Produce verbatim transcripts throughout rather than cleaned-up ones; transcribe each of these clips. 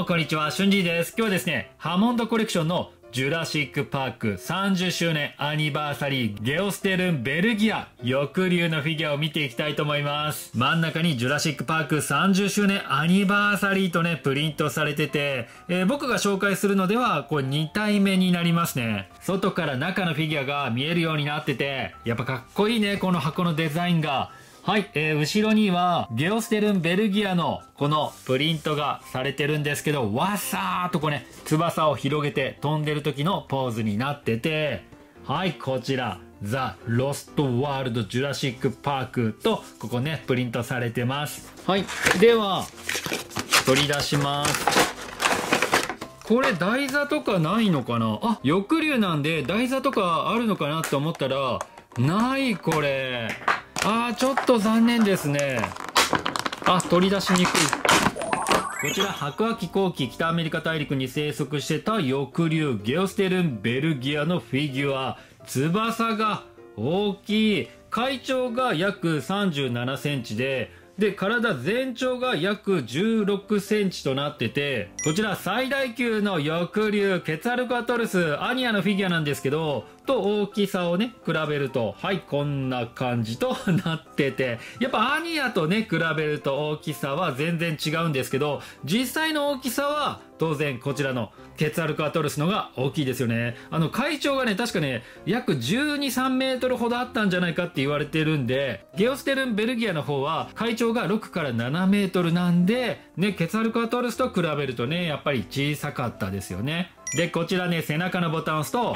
こんにちは、しゅんじいです。今日はですね、ハモンドコレクションのジュラシックパークさんじゅっしゅうねんアニバーサリーゲオステルンベルギア翼竜のフィギュアを見ていきたいと思います。真ん中にジュラシックパークさんじゅっしゅうねんアニバーサリーとね、プリントされてて、えー、僕が紹介するのでは、これに体目になりますね。外から中のフィギュアが見えるようになってて、やっぱかっこいいね、この箱のデザインが。はい、えー、後ろにはゲオステルンベルギアのこのプリントがされてるんですけど、わさーっとこうね、翼を広げて飛んでる時のポーズになってて、はい、こちらザ・ロストワールドジュラシックパークとここねプリントされてます。はい、では取り出します。これ台座とかないのかなあ、翼竜なんで台座とかあるのかなって思ったらない。これあーちょっと残念ですね。あ、取り出しにくい。こちら白亜紀後期北アメリカ大陸に生息してた翼竜ゲオステルンベルギアのフィギュア。翼が大きい。体長が約さんじゅうななセンチで、で体全長が約じゅうろくセンチとなってて、こちら最大級の翼竜ケツァルコアトルスアニアのフィギュアなんですけど、と大きさをね比べると、はい、こんな感じとなってて、やっぱアニアとね比べると大きさは全然違うんですけど、実際の大きさは当然こちらのケツァルコアトルスのが大きいですよね。あの体長がね確かね約じゅうに、さんメートルほどあったんじゃないかって言われてるんで、ゲオステルンベルギアの方は体長がろくからななメートルなんでね、ケツァルコアトルスと比べるとねやっぱり小さかったですよね。でこちらね背中のボタンを押すと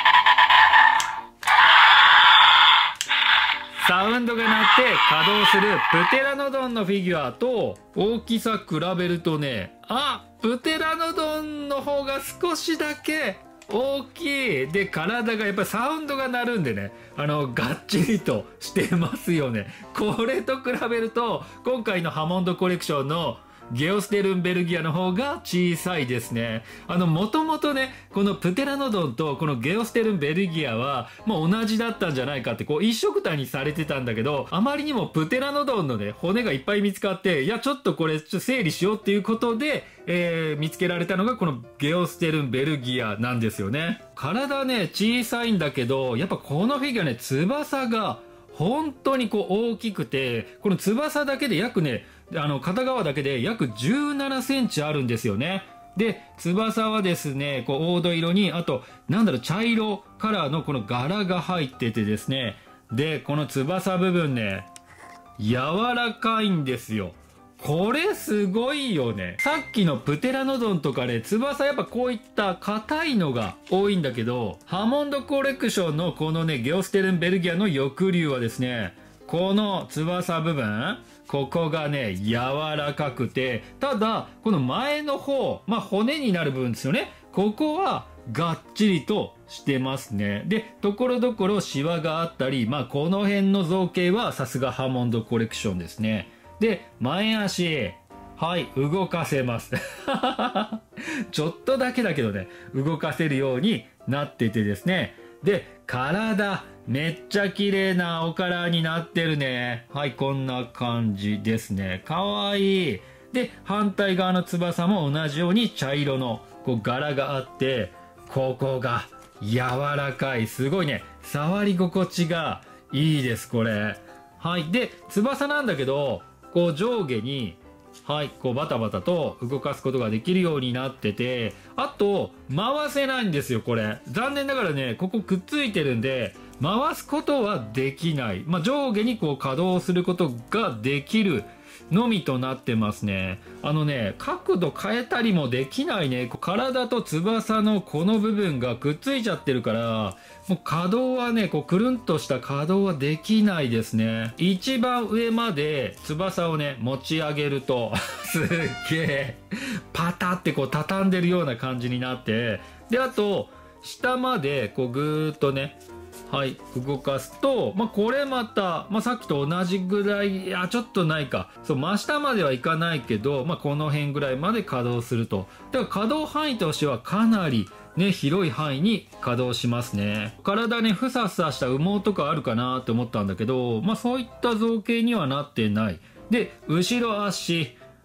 サウンドが鳴って稼働するプテラノドンのフィギュアと大きさ比べるとね、あ、プテラノドンの方が少しだけ大きい。で体がやっぱりサウンドが鳴るんでね、あのがっちりとしてますよね。これと比べると今回のハモンドコレクションのゲオステルンベルギアの方が小さいですね。あのもともとねこのプテラノドンとこのゲオステルンベルギアはもう同じだったんじゃないかってこう一緒くたにされてたんだけど、あまりにもプテラノドンのね骨がいっぱい見つかって、いやちょっとこれちょっと整理しようっていうことで、えー、見つけられたのがこのゲオステルンベルギアなんですよね。体ね小さいんだけど、やっぱこのフィギュアね翼が本当にこう大きくて、この翼だけで約ねあの片側だけで約じゅうななセンチあるんですよね。で翼はですねこう黄土色に、あとなんだろう茶色カラーのこの柄が入っててですね、でこの翼部分ね柔らかいんですよ。これすごいよね。さっきのプテラノドンとかね翼やっぱこういった硬いのが多いんだけど、ハモンドコレクションのこのねゲオステルンベルギアの翼竜はですね、この翼部分ここがね柔らかくて、ただこの前の方、まあ骨になる部分ですよね、ここはがっちりとしてますね。でところどころシワがあったり、まあこの辺の造形はさすがハモンドコレクションですね。で前足、はい動かせますちょっとだけだけどね動かせるようになっててですね、で体めっちゃ綺麗なおカラーになってるね。はい、こんな感じですね。かわいい。で反対側の翼も同じように茶色のこう柄があって、ここが柔らかい。すごいね触り心地がいいですこれ。はい、で翼なんだけどこう上下にはいこうバタバタと動かすことができるようになってて、あと回せないんですよこれ。残念ながらねここくっついてるんで回すことはできない。まあ、上下にこう稼働することができるのみとなってますね。あのね角度変えたりもできないね。体と翼のこの部分がくっついちゃってるから、もう稼働はねこうくるんとした稼働はできないですね。一番上まで翼をね持ち上げるとすっげえパタってこう畳んでるような感じになって、であと下までこうぐーっとねはい動かすと、まあ、これまた、まあ、さっきと同じぐらい、いやちょっとないか、そう真下まではいかないけど、まあ、この辺ぐらいまで稼働すると。だから稼働範囲としてはかなりね広い範囲に稼働しますね。体ねふさふさした羽毛とかあるかなって思ったんだけど、まあ、そういった造形にはなってない。で後ろ足、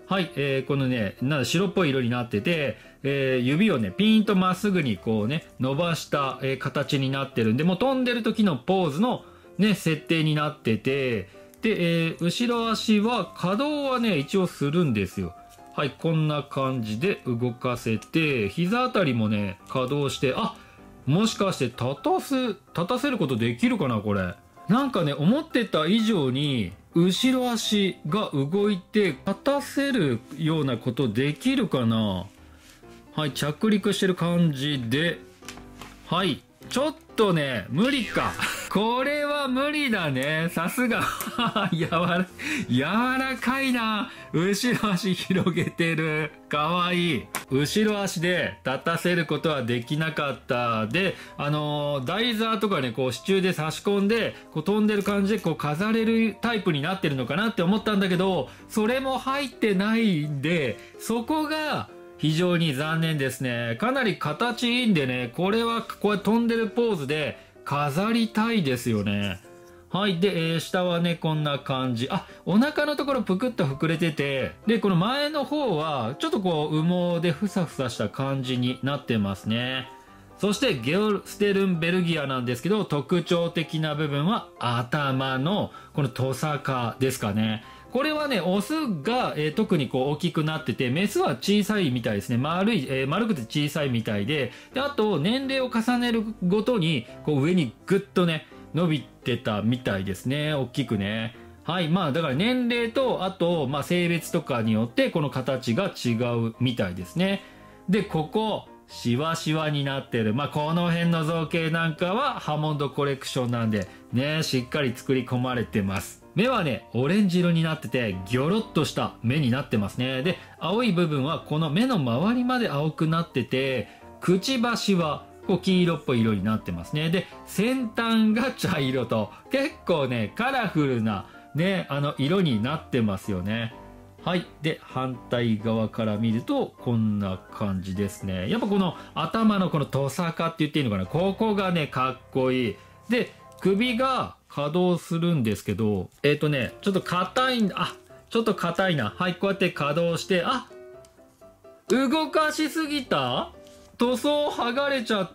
はい、えー、このね、なんだ白っぽい色になってて、えー、指をね、ピーンとまっすぐにこうね、伸ばした、えー、形になってるんで、もう飛んでる時のポーズのね、設定になってて、で、えー、後ろ足は可動はね、一応するんですよ。はい、こんな感じで動かせて、膝あたりもね、可動して、あ、もしかして立たす、立たせることできるかな、これ。なんかね、思ってた以上に、後ろ足が動いて立たせるようなことできるかな。はい、着陸してる感じで、はい、ちょっとね、無理か。これは無理だね。さすが。やわら、柔らかいな。後ろ足広げてる。かわいい。後ろ足で立たせることはできなかった。で、あのー、台座とかね、こう支柱で差し込んで、こう飛んでる感じでこう飾れるタイプになってるのかなって思ったんだけど、それも入ってないんで、そこが、非常に残念ですね。かなり形いいんでね、これはこうやって飛んでるポーズで飾りたいですよね。はい。で、えー、下はね、こんな感じ。あ、お腹のところぷくっと膨れてて、で、この前の方は、ちょっとこう、羽毛でふさふさした感じになってますね。そして、ゲオステルンベルギアなんですけど、特徴的な部分は頭の、このトサカですかね。これはね、オスが、えー、特にこう大きくなってて、メスは小さいみたいですね。丸い、えー、丸くて小さいみたいで、で、あと、年齢を重ねるごとに、こう上にぐっとね、伸びてたみたいですね。大きくね。はい。まあ、だから年齢と、あと、まあ、性別とかによって、この形が違うみたいですね。で、ここ、シワシワになってる。まあ、この辺の造形なんかは、ハモンドコレクションなんで、ね、しっかり作り込まれてます。目はね、オレンジ色になってて、ギョロッとした目になってますね。で、青い部分はこの目の周りまで青くなってて、くちばしはこう黄色っぽい色になってますね。で、先端が茶色と、結構ね、カラフルなね、あの色になってますよね。はい。で、反対側から見ると、こんな感じですね。やっぱこの頭のこのトサカって言っていいのかな。ここがね、かっこいい。で、首が稼働するんですけど、えっ、ー、とね、ちょっと硬いんだ。あ、ちょっと硬いな。はい、こうやって稼働して、あ、動かしすぎた？塗装剥がれちゃった。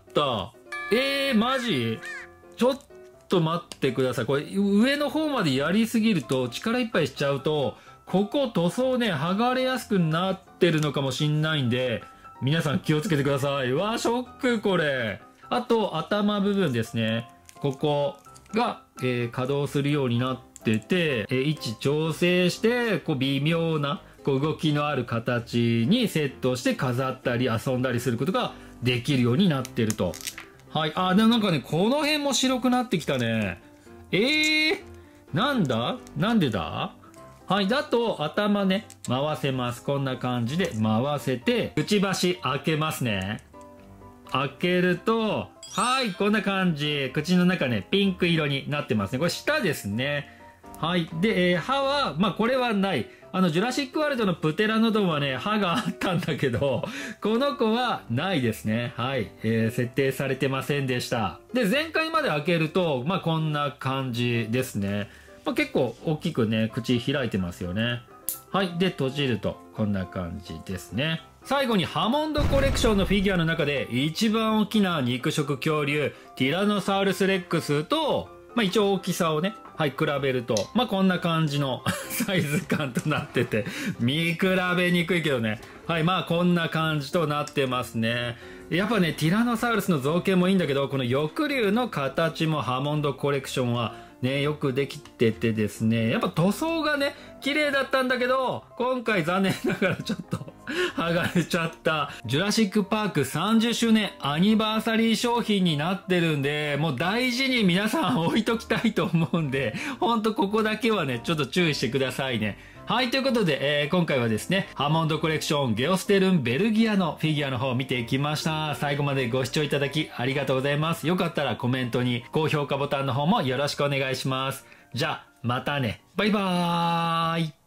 えー、マジ？ちょっと待ってください。これ、上の方までやりすぎると、力いっぱいしちゃうと、ここ塗装ね、剥がれやすくなってるのかもしんないんで、皆さん気をつけてください。うわ、ショック、これ。あと、頭部分ですね。ここが、えー、稼働するようになってて、えー、位置調整して、こう微妙なこう動きのある形にセットして飾ったり遊んだりすることができるようになってると。はい。あ、でもなんかね、この辺も白くなってきたね。えー、なんだ？なんでだ？はい。だと、頭ね、回せます。こんな感じで回せて、くちばし開けますね。開けると、はい、こんな感じ。口の中ね、ピンク色になってますね。これ舌ですね。はい。で、えー、歯は、まあ、これはない。あの、ジュラシックワールドのプテラノドンはね、歯があったんだけど、この子はないですね。はい。えー、設定されてませんでした。で、前回まで開けると、まあ、こんな感じですね。まあ、結構大きくね、口開いてますよね。はい。で、閉じると、こんな感じですね。最後にハモンドコレクションのフィギュアの中で一番大きな肉食恐竜ティラノサウルスレックスと、まあ、一応大きさをね、はい、比べると、まあ、こんな感じのサイズ感となってて、見比べにくいけどね。はい、まあこんな感じとなってますね。やっぱね、ティラノサウルスの造形もいいんだけど、この翼竜の形もハモンドコレクションはね、よくできててですね、やっぱ塗装がね、綺麗だったんだけど、今回残念ながらちょっと剥がれちゃった。ジュラシックパークさんじゅっしゅうねんアニバーサリー商品になってるんで、もう大事に皆さん置いときたいと思うんで、ほんとここだけはね、ちょっと注意してくださいね。はい、ということで、えー、今回はですね、ハモンドコレクションゲオステルンベルギアのフィギュアの方を見ていきました。最後までご視聴いただきありがとうございます。よかったらコメントに高評価ボタンの方もよろしくお願いします。じゃあ、またね。バイバーイ。